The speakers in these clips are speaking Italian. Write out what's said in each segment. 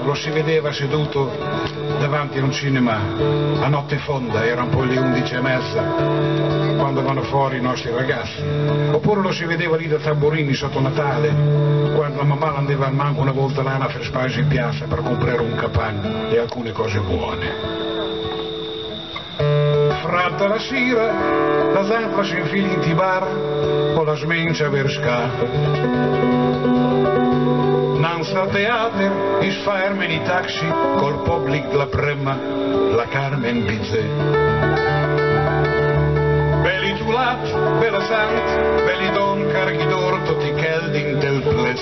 lo si vedeva seduto davanti a un cinema a notte fonda, erano poi le 11:30 quando vanno fuori i nostri ragazzi, oppure lo si vedeva lì da tamburini sotto Natale quando la mamma andava al manco una volta l'anno a fare spasi in piazza per comprare un capanno e alcune cose buone. Fratta la sera, la zampa si infili in bar o la smencia per scappo. Nanza al teatro, is fermen i taxi col public la prema, la Carmen Bizet. Belli tulat, bella sant, belli don carghidor, tutti kelding del ples.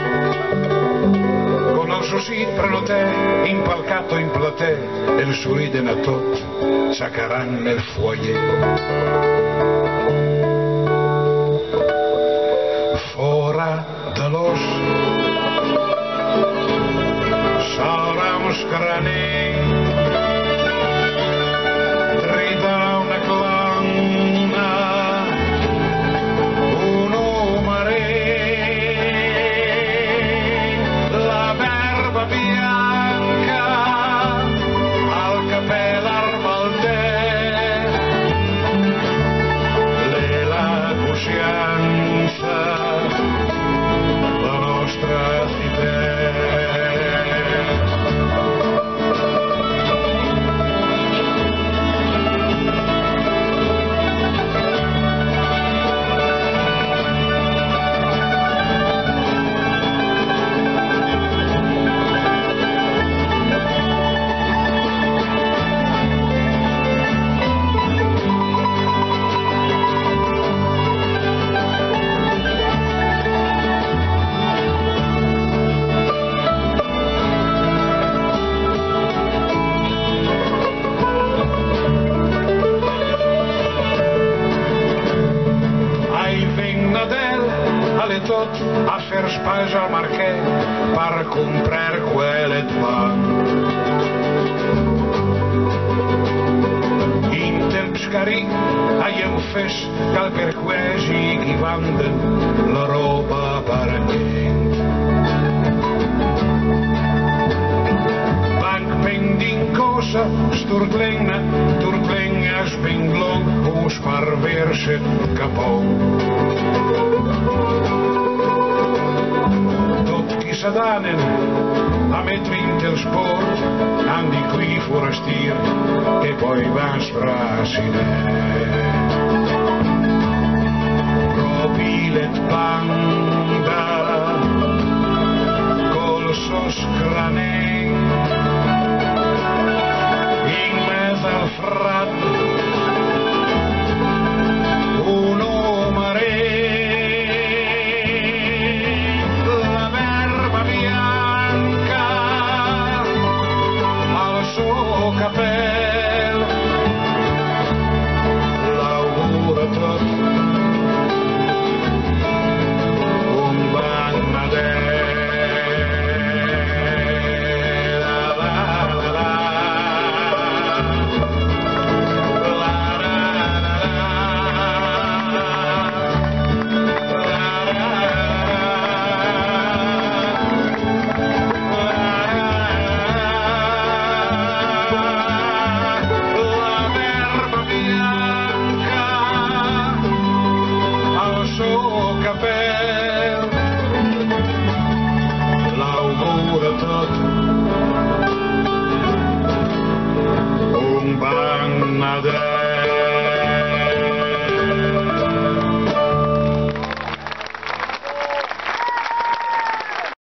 Con il suo sit prenoté, impalcato in platè, e il suo ride natot, sacaran nel foyer. Fora de los sarà un scranè, trita una clonna, uno mare, la berba bianca, al capello arbaltè, le la coscienza, la nostra idea. Tot a fer spais al marquè per comprar quellet pan. In temps cari haiem fes cal per quasi chi vanden la roba parent. Bank pending cosa sturtlenga, turtlenga spenglong us par verse capon. Sadanen a mettere in tel sport, andi qui forastier e poi van strasine. Propilet panda col sos cranè.